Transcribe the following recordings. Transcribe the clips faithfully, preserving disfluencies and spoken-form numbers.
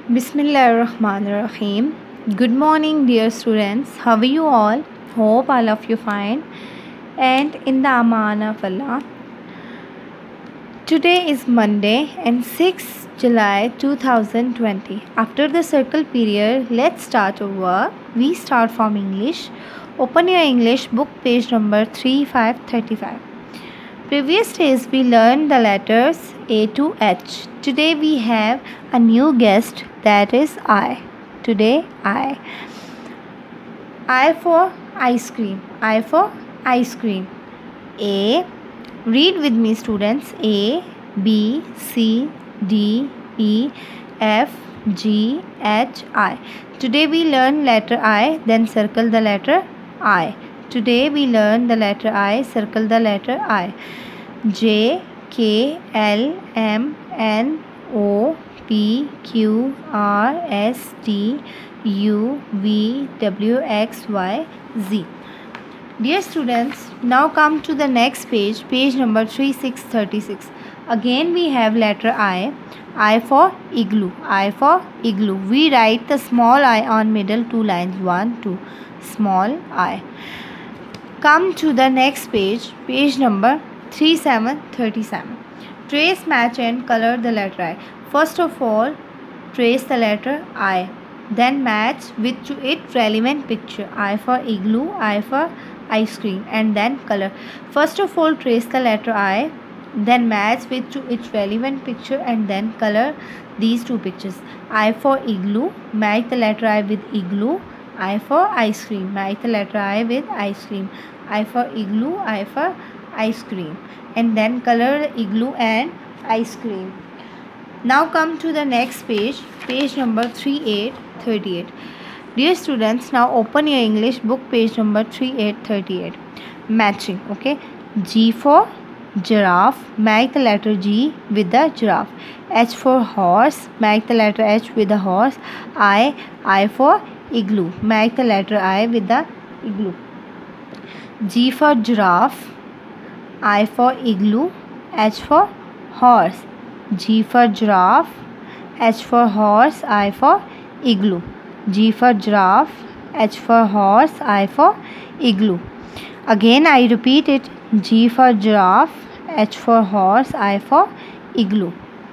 Bismillahirrahmanirrahim. Good morning, dear students. How are you all? Hope all of you fine. And in the Aman of Allah. Today is Monday and sixth July two thousand twenty. After the circle period, let's start our work. We start from English. Open your English book, page number three five three five. Previous days we learned the letters A to H. Today we have a new guest, that is I. Today I. I for ice cream. I for ice cream. A. Read with me, students. A, B, C, D, E, F, G, H, I. Today we learn letter I, then circle the letter I. Today we learn the letter I, circle the letter I. J, K, L, M, N, O, P, Q, R, S, T, U, V, W, X, Y, Z. Dear students, now come to the next page, page number three six three six. Again we have letter I. I for igloo. I for igloo. We write the small I on middle two lines. one, two. Small I. Come to the next page, page number three seven three seven. Trace, match and color the letter I. First of all, trace the letter I. Then match with to it relevant picture. I for igloo, I for ice cream, and then color. First of all, trace the letter I. Then match with to its relevant picture and then color these two pictures. I for igloo, match the letter I with igloo. I for ice cream, match the letter I with ice cream. I for igloo, I for ice cream, and then color igloo and ice cream. Now come to the next page, page number three eight three eight. Dear students, now open your English book, page number three eight three eight. Matching, okay. G for giraffe, match the letter G with the giraffe. H for horse, match the letter H with the horse. I, I for igloo, match the letter I with the igloo. G for giraffe, I for igloo, H for horse. G for giraffe, H for horse, I for igloo. G for giraffe, H for horse, I for igloo. Again I repeat it. G for giraffe, H for horse, I for igloo.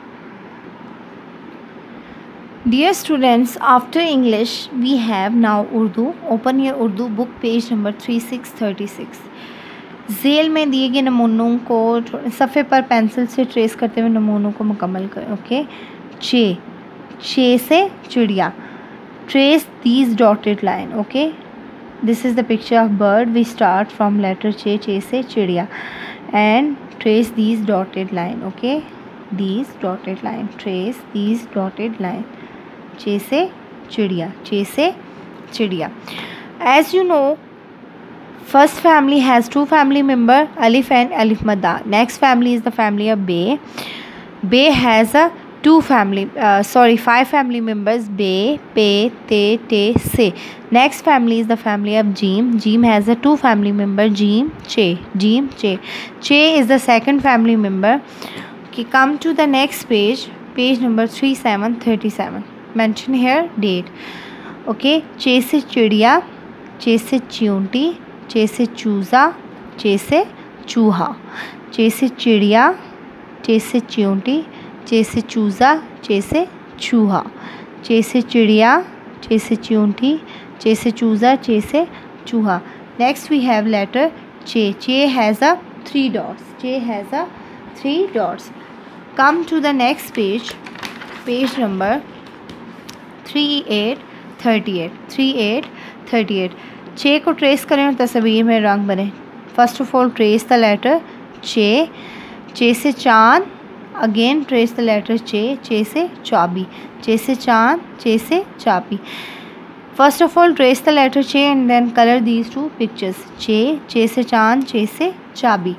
Dear students, after English we have now Urdu. Open your Urdu book, page number three six three six. झेल में दिए गए नमूनों को सफ़े पर pencil से trace करते हुए नमूनों को मुकम्मल करें. ओके. चे, चे से चिड़िया. Trace these dotted line. Okay. This is the picture of bird. We start from letter चे, चे से चिड़िया, and trace these dotted line. Okay. These dotted line. Trace these dotted line. चे से चिड़िया, चे से चिड़िया. As you know, first family has two family member, Alif and Alif Madda. Next family is the family of Bay. Bay has a two family, uh, sorry, five family members: Bay, Pe, Te, Te, Se. Next family is the family of Jim. Jim has a two family member: Jim, Che. Jim, Che. Che is the second family member. Okay, come to the next page, page number three seven three seven. Mention here date. Okay, चे से चिड़िया, चे से चींटी, चे से चूज़ा, चे से चूहा. चे से चिड़िया, चे से चींटी, चे से चूज़ा, चे से चूहा. चे से चिड़िया, चे से चींटी, चे से चूज़ा, चे से चूहा. Next we have letter Che. Che has a three dots. Che has a three dots. Come to the next page, page number three eight three eight. three eight three eight. चे को ट्रेस करें और तस्वीर में रंग बने. First of all trace the letter चे. चे से चांद. अगेन ट्रेस द लेटर चे. चे से चाबी. चे से चांद, चे से चाबी. First of all trace the letter चे and then colour these two pictures. चे, चे से चांद, चे से चाबी.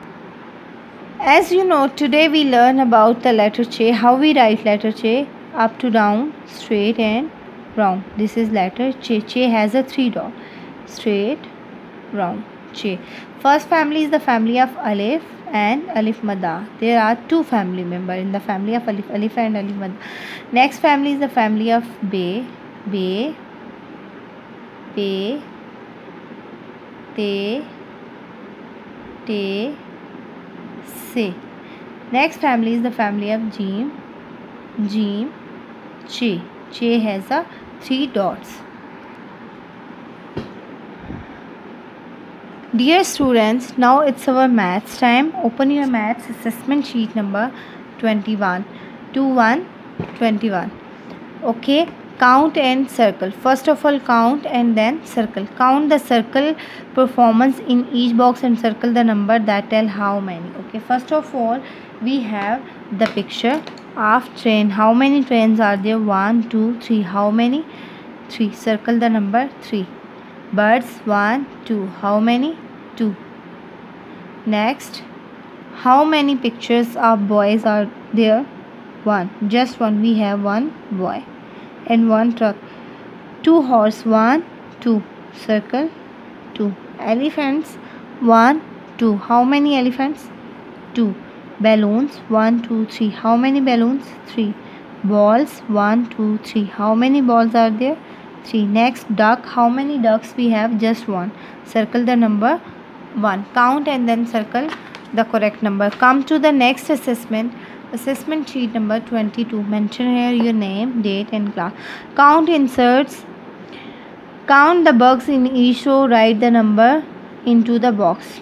As you know, today we learn about the letter Che. How we write letter Che? Up to down, straight and round. This is letter Che. Che has a three dot. Straight, round. Che. First family is the family of Alif and Alif Madda. There are two family members in the family of Alif, Alif and Alif Madda. Next family is the family of Be, Be, Pe, Te, Te, Se. Next family is the family of Jim, Jim, Che. Che has a three dots. Dear students, now it's our maths time. Open your maths assessment sheet number twenty-one. twenty-one, twenty-one. Okay, count and circle. First of all, count and then circle. Count the circle performance in each box and circle the number that tell how many. Okay, first of all, we have the picture of train. How many trains are there? One, two, three. How many? Three. Circle the number three. Birds, one, two. How many? Two. Next, how many pictures of boys are there? One. Just one. We have one boy and one truck. Two horse, one, two. Circle two. Elephants, one, two. How many elephants? Two. Balloons, one, two, three. How many balloons? Three. Balls, one, two, three. How many balls are there? Three. Next, duck. How many ducks we have? Just one. Circle the number one. Count and then circle the correct number. Come to the next assessment. Assessment sheet number twenty-two. Mention here your name, date and class. Count inserts. Count the bugs in each row. Write the number into the box.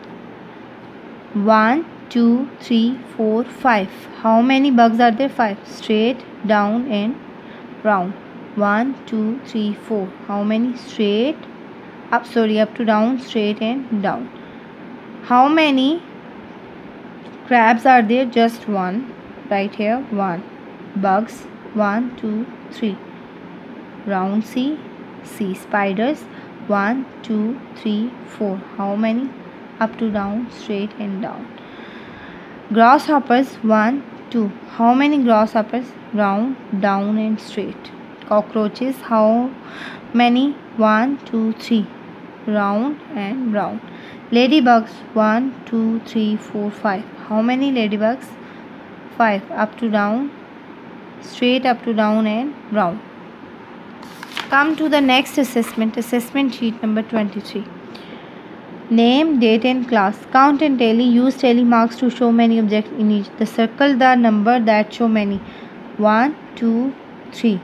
One, two, three, four, five. How many bugs are there? Five. Straight, down and round. One, two, three, four. How many? Straight, up, sorry, up to down, straight and down. How many crabs are there? Just one. Right here, one. Bugs, one, two, three. Round C, C. Spiders, one, two, three, four. How many? Up to down, straight and down. Grasshoppers, one, two. How many grasshoppers? Round, down and straight. Cockroaches, how many? One, two, three. Round and round. Ladybugs, one, two, three, four, five. How many ladybugs? Five. Up to down, straight, up to down and round. Come to the next assessment. Assessment sheet number twenty-three. Name, date and class. Count and tally. Use tally marks to show many objects in each. The circle the number that show many. One, two, three.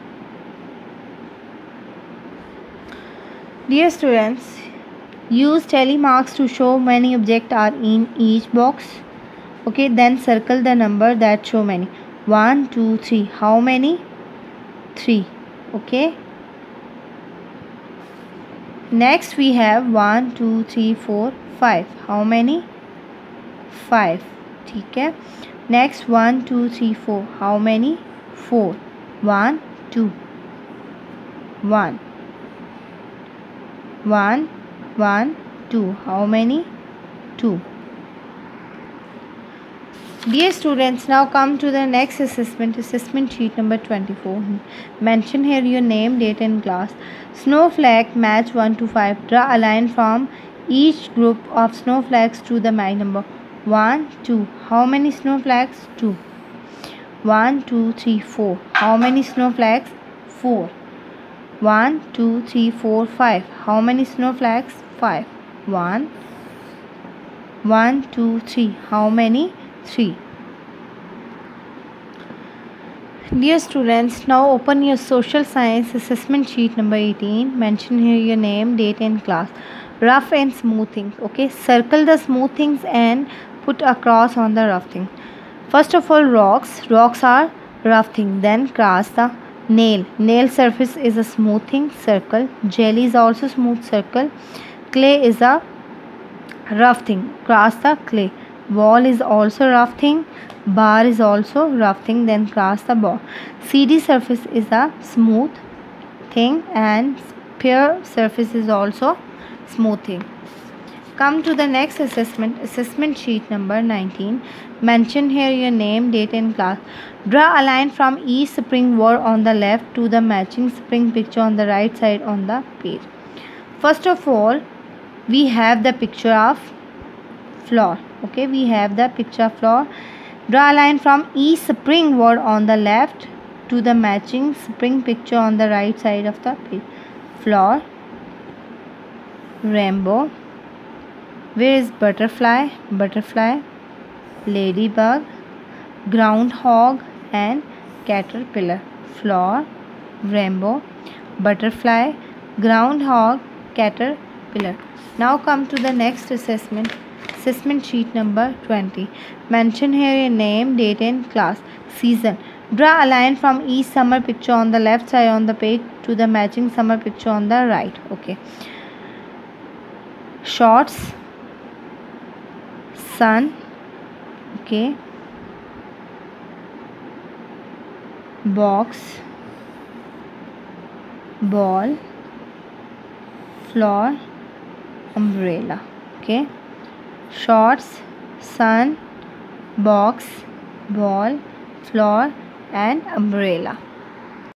Dear students, use tally marks to show many objects are in each box. Okay, then circle the number that show many. One, two, three. How many? Three. Okay. Next we have one, two, three, four, five. How many? Five. Okay. Next one, two, three, four. How many? Four. One, two. One. One, one, two. How many? Two. Dear students, now come to the next assessment. Assessment sheet number twenty-four. Mention here your name, date and class. Snowflake match one to five. Draw a line from each group of snowflakes to the mag number. one, two. How many snowflakes? two. one, two, three, four. How many snowflakes? four. one, two, three, four, five. How many snowflakes? five. one. one, two, three. How many? three. Dear students, now open your social science assessment sheet number eighteen. Mention here your name, date and class. Rough and smooth things. Okay, circle the smooth things and put a cross on the rough thing. First of all, rocks. Rocks are rough thing. Then cross the nail. Nail surface is a smooth thing. Circle. Jelly is also smooth. Circle. Clay is a rough thing. Cross the clay. Wall is also rough thing. Bar is also rough thing. Then cross the bar. C D surface is a smooth thing and sphere surface is also smooth thing. Come to the next assessment. Assessment sheet number nineteen. Mention here your name, date and class. Draw a line from each spring word on the left to the matching spring picture on the right side on the page. First of all, we have the picture of flower. Okay, we have the picture floor. Draw a line from each spring word on the left to the matching spring picture on the right side of the page. Floor, rainbow. Where is butterfly? Butterfly, ladybug, groundhog and caterpillar. Floor, rainbow, butterfly, groundhog, caterpillar. Now come to the next assessment. Assessment sheet number twenty. Mention here your name, date and class. Season. Draw a line from each summer picture on the left side on the page to the matching summer picture on the right. Okay. Shorts, sun, okay, box, ball, floor, umbrella. Okay, shorts, sun, box, ball, floor and umbrella.